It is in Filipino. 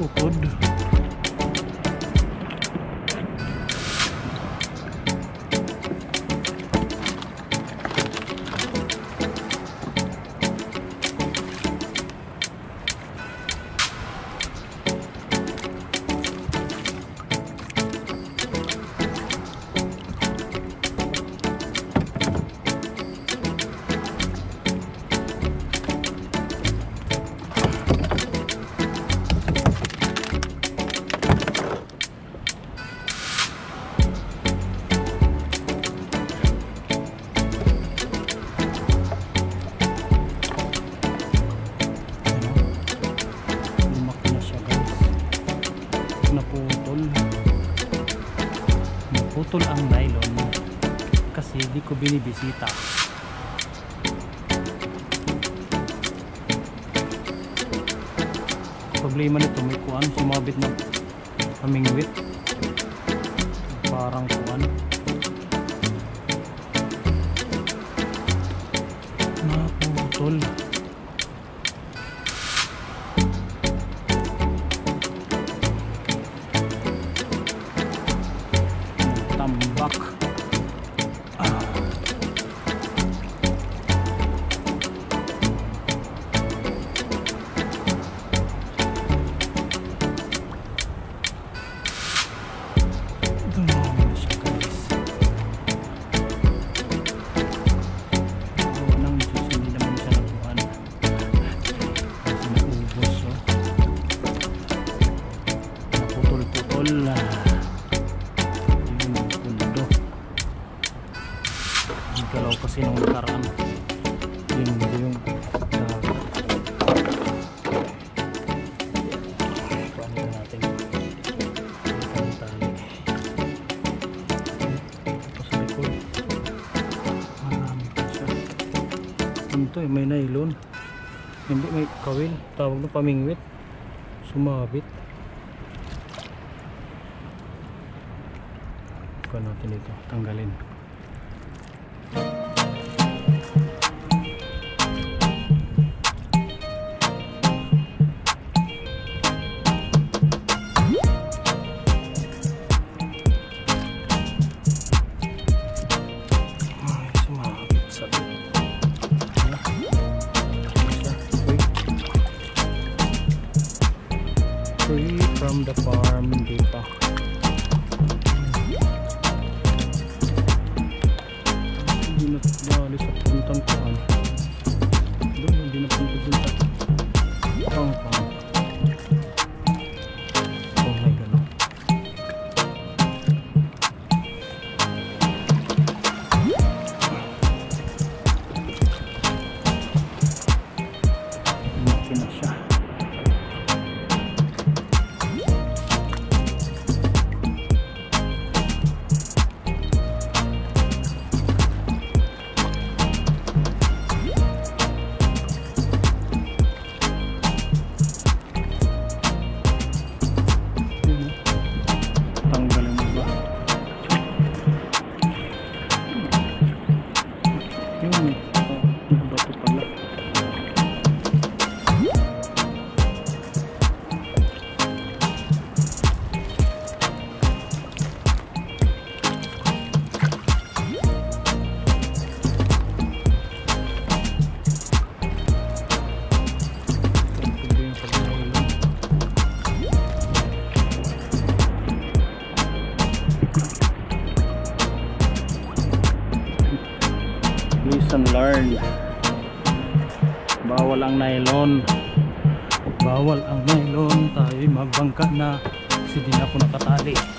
Ukod. Naputol ang nylon kasi di ko binibisita. Problema nito, may kuwan, sumabit na kamingwit, parang kuwan naputol. Tambak. Dumami na siya guys. Nang Diyos, hindi naman siya nakuhan. Kasi naubos oh. Naputol-putol na. Galaw kasi nung nakaraan yung paano natin ang tali tapos sa likod marami pa siya. Ito may nylon, hindi may kawil, tawag na pamingwit, sumabit. Kuha natin ito, tanggalin. Free from the farm, hindi pa. Hindi na maalis sa puntang kuhan. Hindi na punta-punta. Pang-pang. Oh my God. Maki na siya. Lesson learned. Bawal ang nylon. Bawal ang nylon. Tayo magbangka na kasi di na po nakatali.